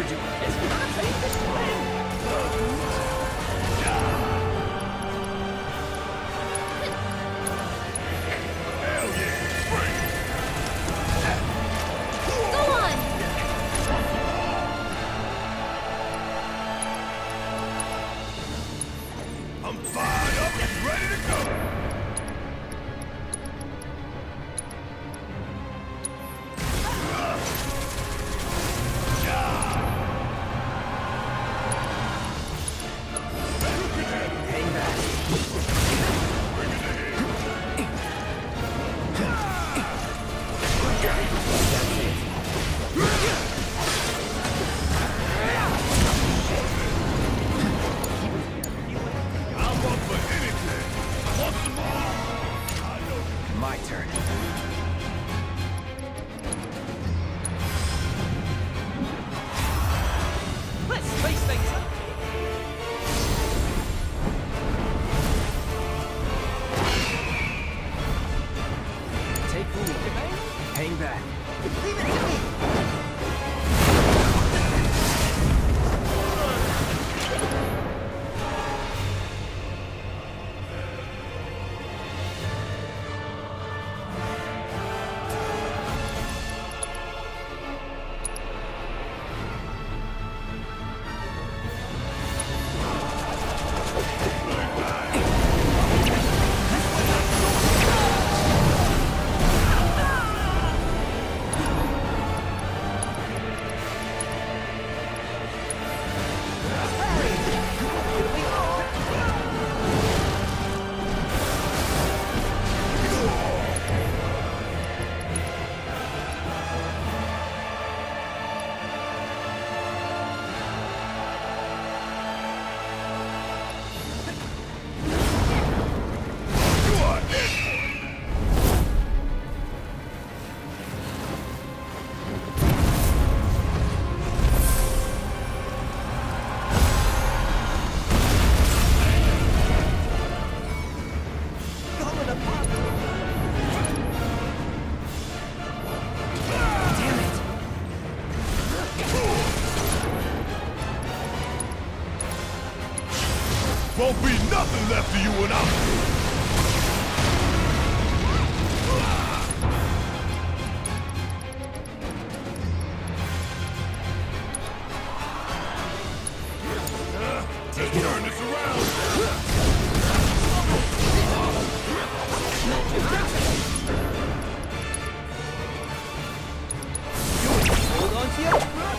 overdo it. It's not safe to swim. Hell yeah! Bring Go on! I'm fired up and ready to go! My turn. Let's spice things up. Take the lead. Hang back. Leave it to me. Won't be nothing left of you when I'm through. Let's turn this around. Hold on to your...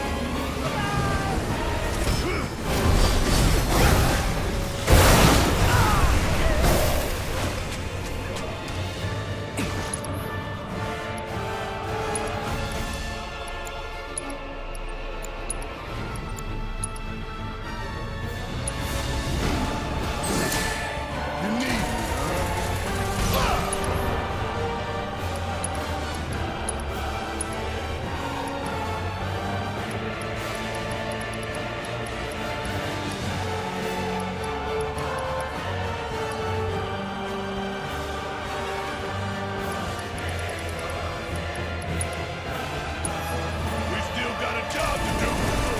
We still got a job to do.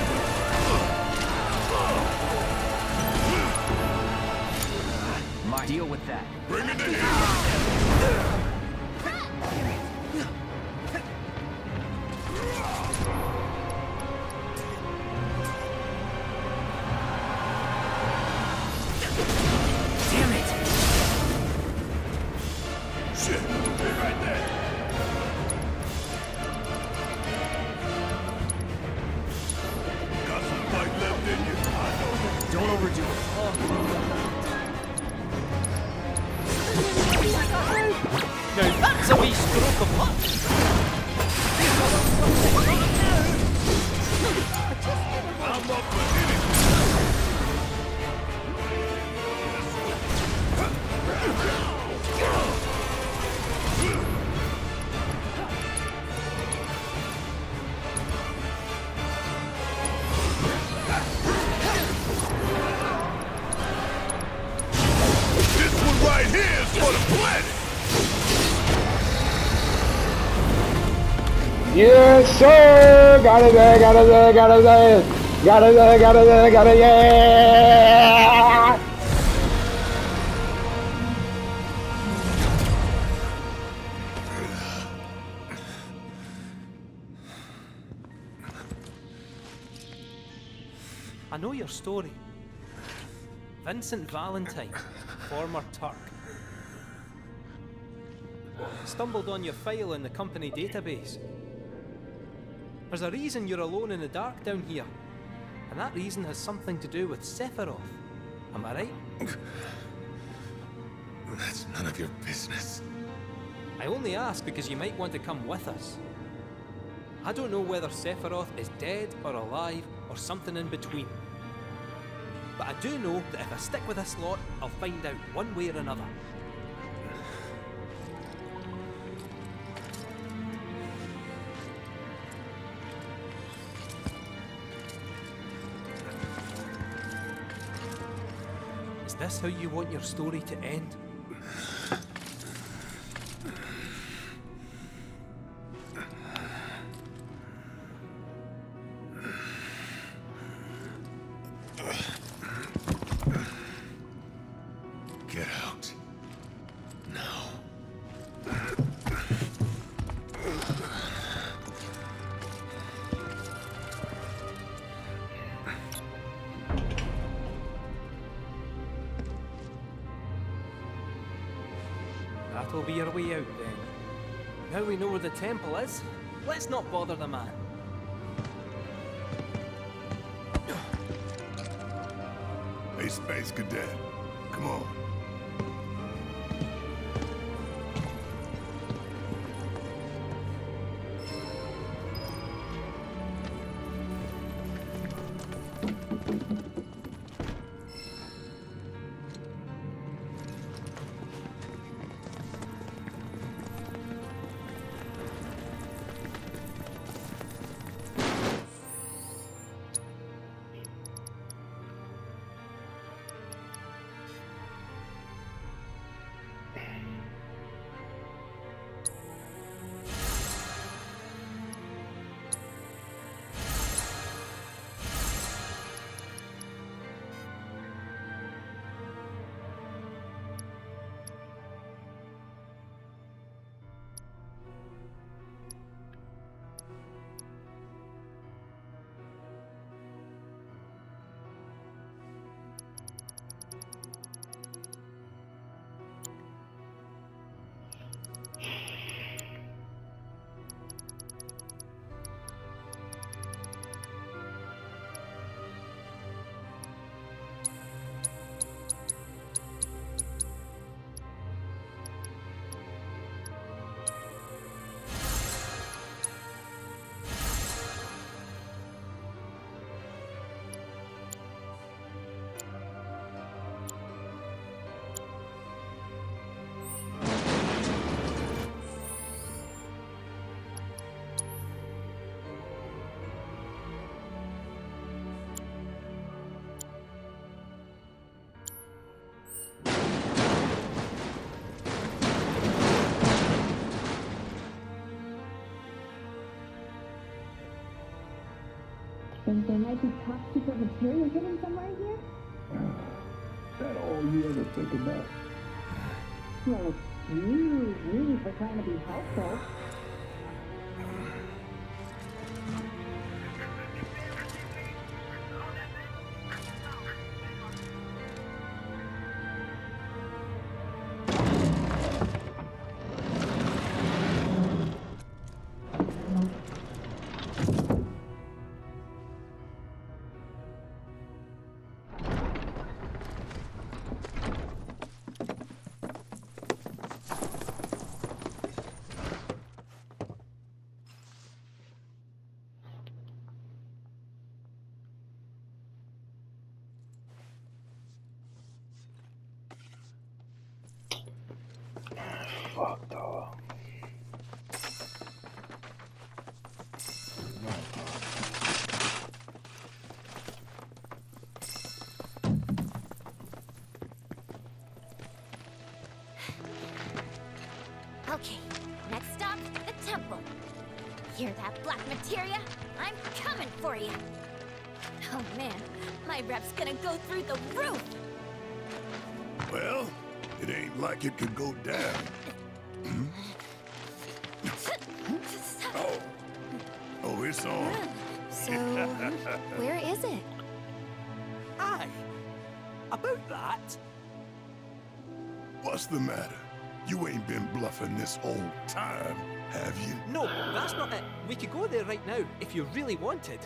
My deal with that. Bring it to him. Damn it! Shit, be right there. Got some fight left in you. I know that. Don't overdo it. Now that's a wee stroke of luck. I'm up for anything. This one right here is for the planet. Yes, sir! I know your story. Vincent Valentine, former Turk. Stumbled on your file in the company database. There's a reason you're alone in the dark down here. And that reason has something to do with Sephiroth. Am I right? That's none of your business. I only ask because you might want to come with us. I don't know whether Sephiroth is dead or alive or something in between. But I do know that if I stick with this lot, I'll find out one way or another. Is this how you want your story to end? Get out. Now. That'll be our way out then. Now we know where the temple is, let's not bother the man. Hey, Space Cadet. Come on. Think there might be top secret material hidden somewhere here? That all you ever think about? Well, excuse me for trying to be helpful. Fuck, dog. Okay, next stop, the temple. Hear that black materia? I'm coming for you. Oh man, my rep's gonna go through the roof. Well, it ain't like it could go down. Oh, it's on. So, where is it? Aye. About that. What's the matter? You ain't been bluffing this whole time, have you? No, that's not it. We could go there right now if you really wanted.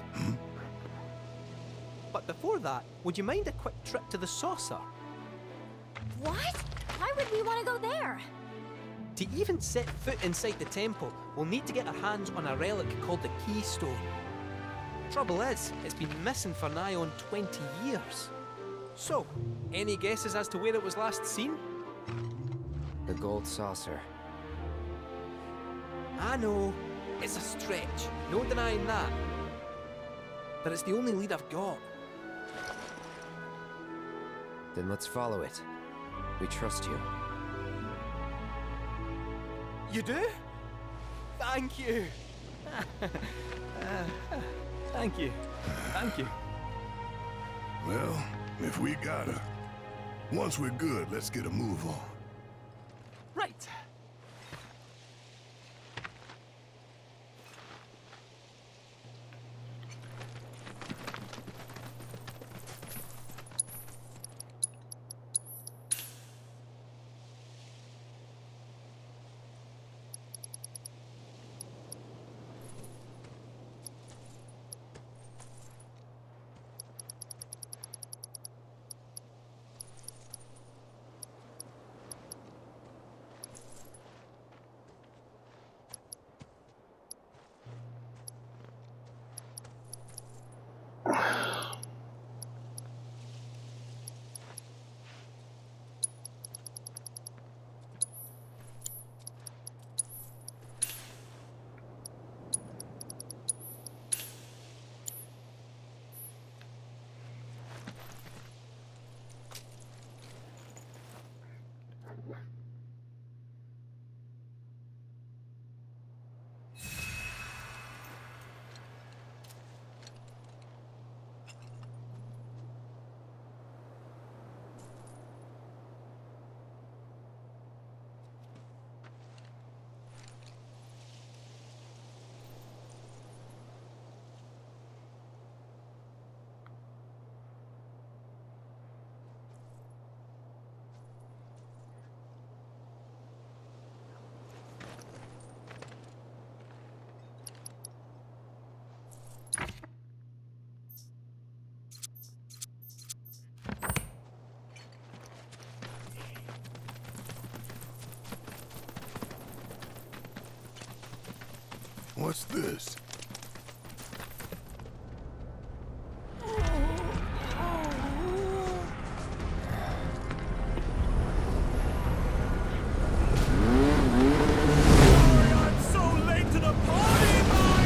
But before that, would you mind a quick trip to the saucer? What? Why would we want to go there? To even set foot inside the temple, we'll need to get our hands on a relic called the Keystone. Trouble is, it's been missing for nigh on 20 years. So, any guesses as to where it was last seen? The gold saucer. I know, it's a stretch, no denying that. But it's the only lead I've got. Then let's follow it. We trust you. You do? Thank you. Thank you. Thank you. Well, if we gotta. Once we're good, let's get a move on. Right. What's this? I'm so late to the party, my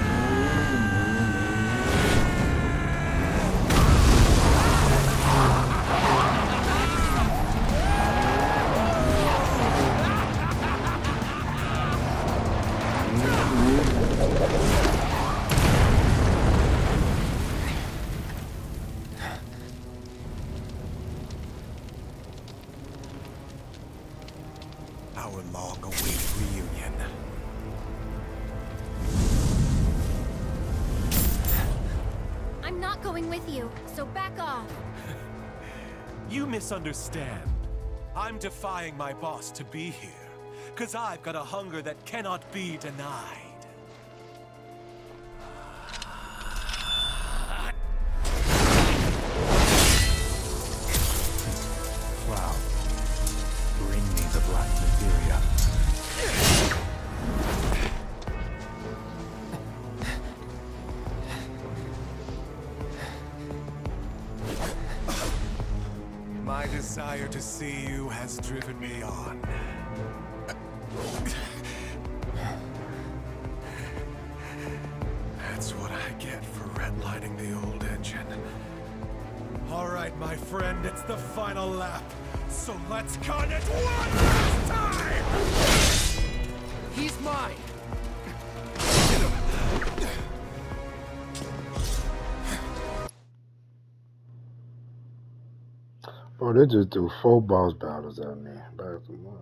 our long-awaited reunion. I'm not going with you, so back off. You misunderstand. I'm defying my boss to be here, 'cause I've got a hunger that cannot be denied. Wow. Bring me the black materia. My desire to see you has driven me on. That's what I get for redlining the old engine. All right, my friend, it's the final lap. So let's cut it one last time! He's mine! Bro, they just do 4 boss battles at me. Back to mine.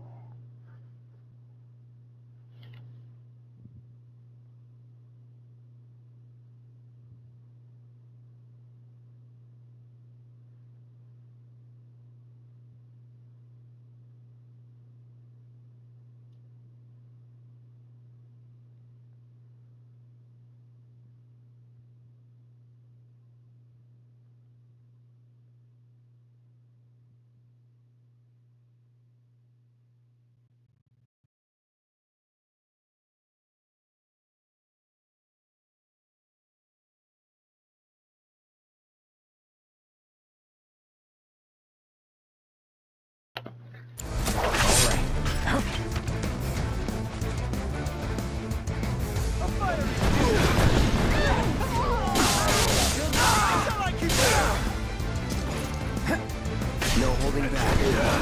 No holding back.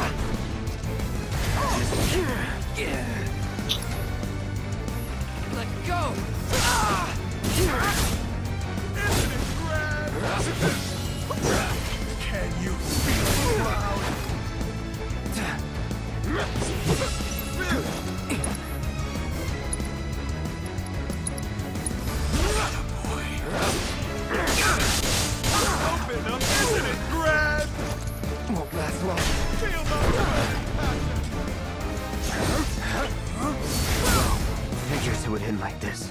Let go! Can you feel the cloud? Open up, isn't it grand? Won't last long. Feel my Figures it would end like this.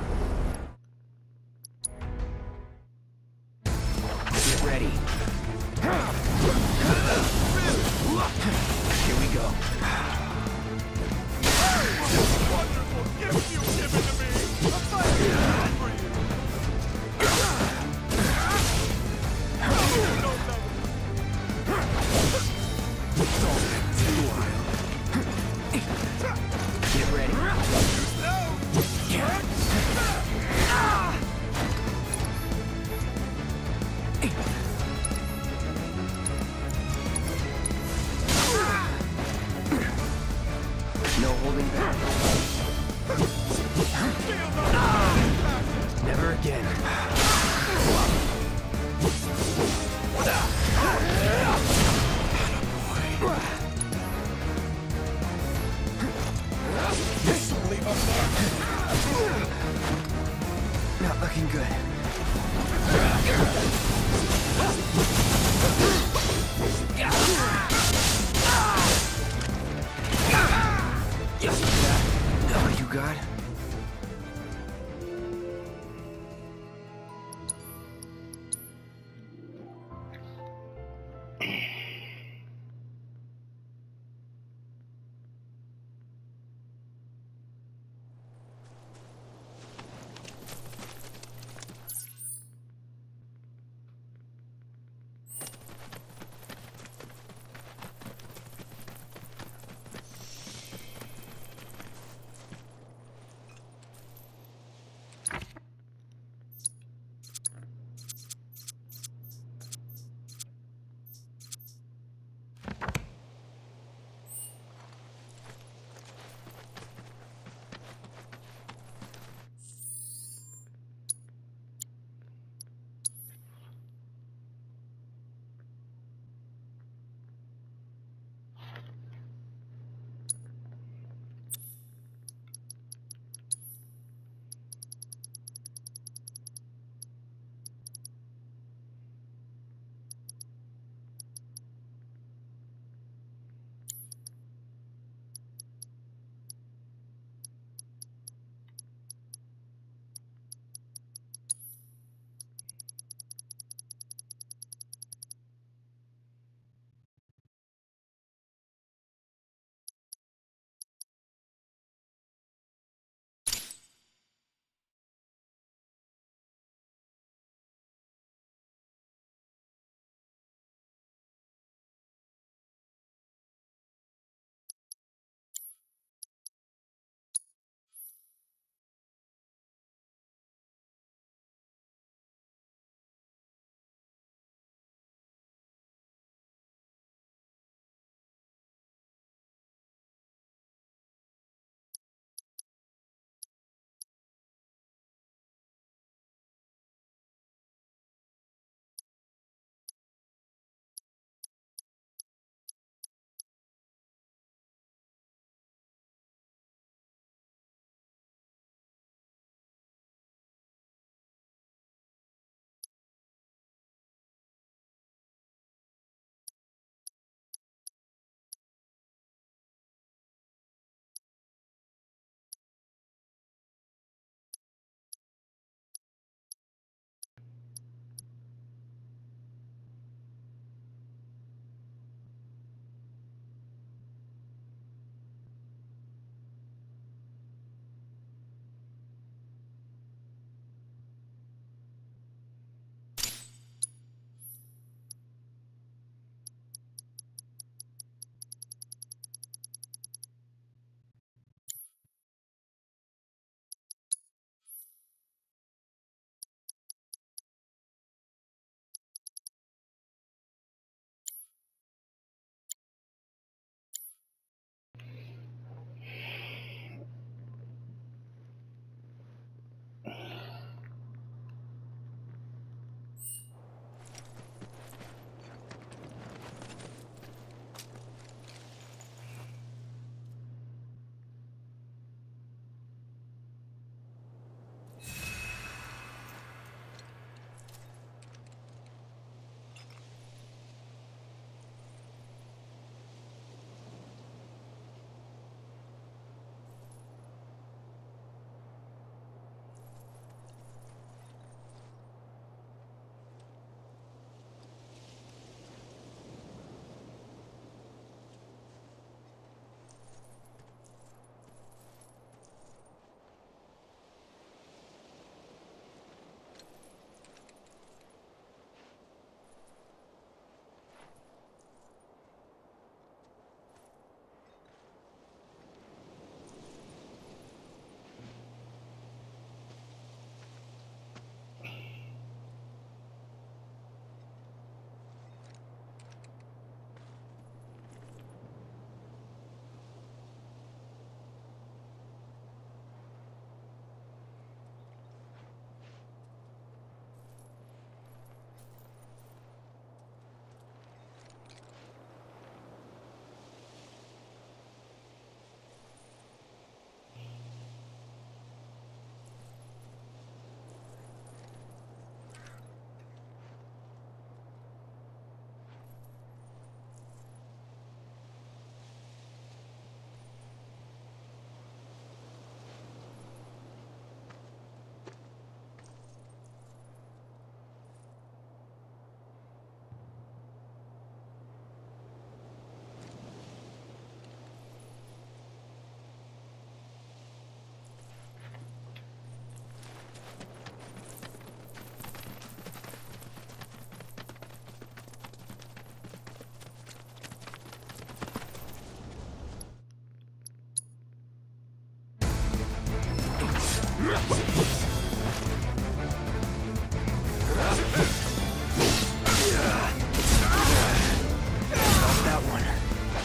Get ready.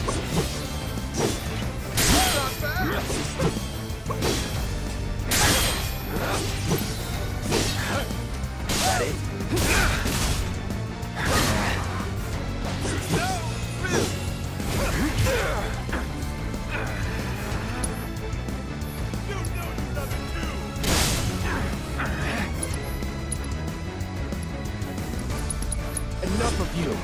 Enough of you!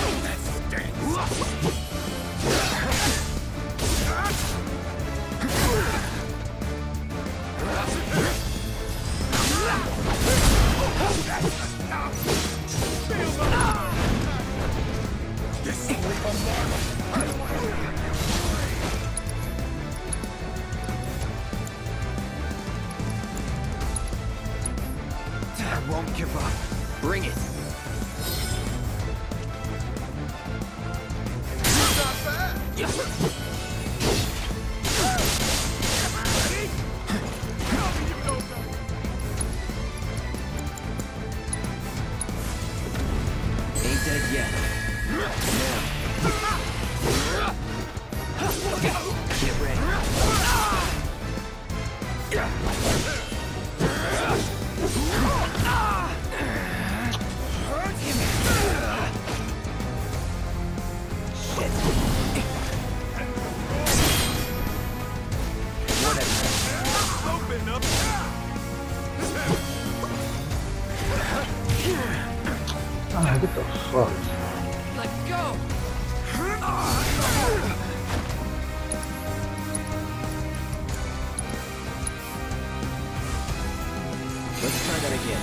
I won't give up. Bring it! Ain't dead yet. Now. Get ready. Open up! Ah, get the fuck. Let go! Let's try that again.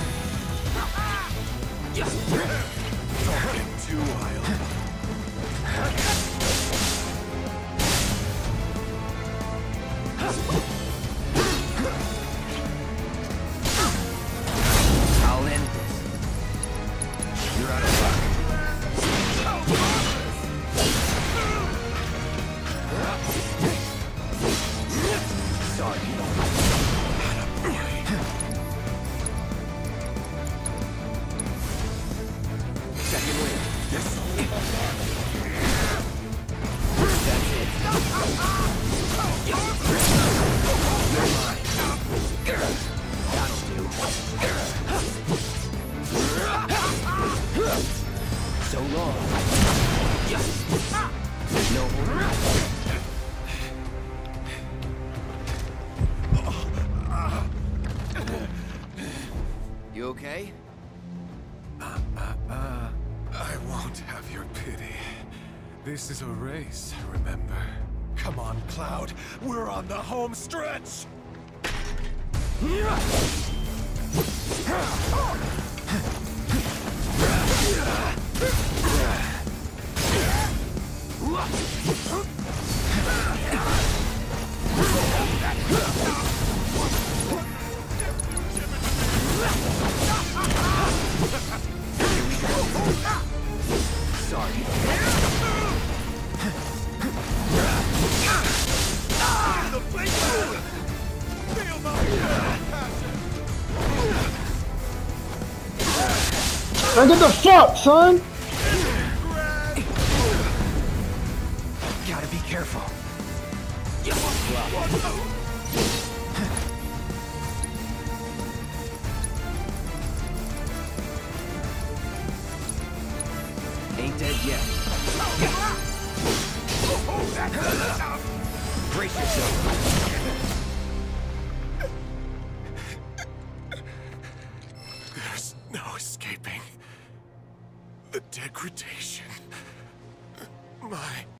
Talking too wild. I'll end this. You're out of luck. Sorry. Second win. Yes. That's it. You're mine. That'll do. So long. There's no hope. You okay? I won't have your pity. This is a race, remember? Come on, Cloud. We're on the home stretch! Sorry. The place feel my passion! Now get the fuck, son! Gotta be careful. Ain't dead yet. Brace yourself.